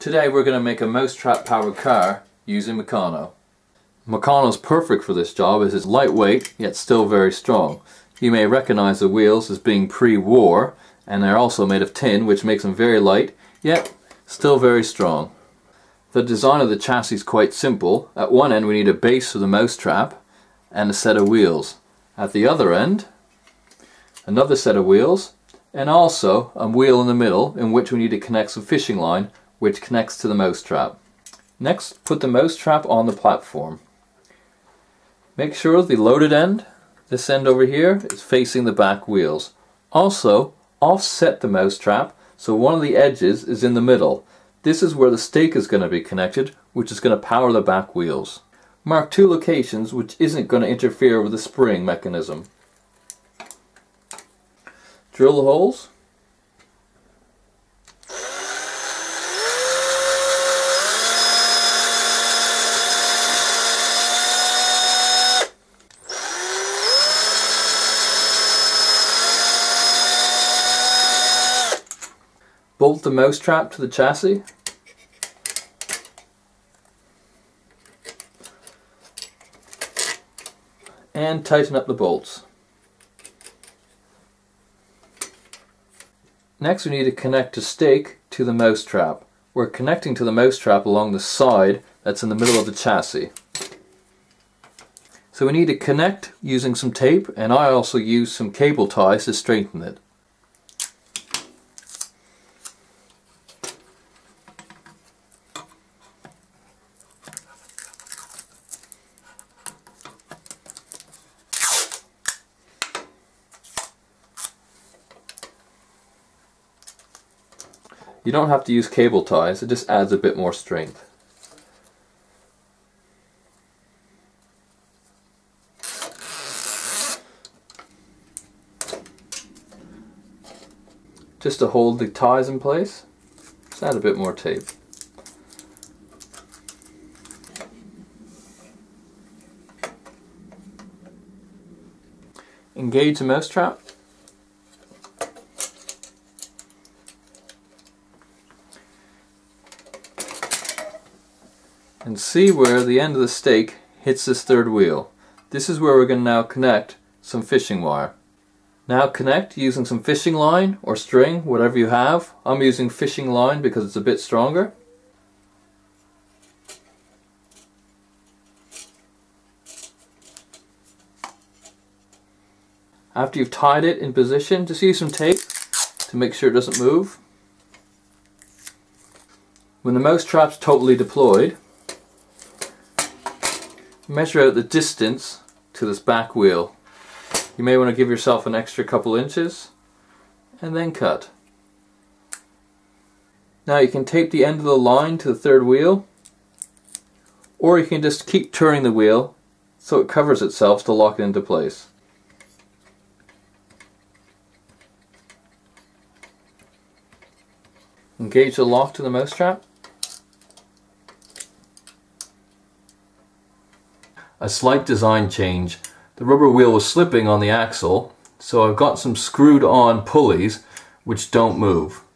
Today we're going to make a mousetrap powered car using Meccano. Meccano is perfect for this job as it's lightweight yet still very strong. You may recognize the wheels as being pre-war, and they're also made of tin, which makes them very light yet still very strong. The design of the chassis is quite simple. At one end we need a base for the mousetrap and a set of wheels. At the other end another set of wheels and also a wheel in the middle in which we need to connect some fishing line which connects to the mousetrap. Next, put the mousetrap on the platform. Make sure the loaded end, this end over here, is facing the back wheels. Also, offset the mousetrap so one of the edges is in the middle. This is where the stake is going to be connected, which is going to power the back wheels. Mark two locations which isn't going to interfere with the spring mechanism. Drill the holes. Bolt the mousetrap to the chassis. And tighten up the bolts. Next we need to connect a stake to the mousetrap. We're connecting to the mousetrap along the side that's in the middle of the chassis. So we need to connect using some tape, and I also use some cable ties to strengthen it. You don't have to use cable ties, it just adds a bit more strength. Just to hold the ties in place, just add a bit more tape. Engage the mousetrap. And see where the end of the stake hits this third wheel. This is where we're going to now connect some fishing wire. Now connect using some fishing line or string, whatever you have. I'm using fishing line because it's a bit stronger. After you've tied it in position, just use some tape to make sure it doesn't move. When the mousetrap's totally deployed, measure out the distance to this back wheel. You may want to give yourself an extra couple inches and then cut. Now you can tape the end of the line to the third wheel, or you can just keep turning the wheel so it covers itself to lock it into place. Engage the lock to the mousetrap. A slight design change. The rubber wheel was slipping on the axle, so I've got some screwed on pulleys which don't move.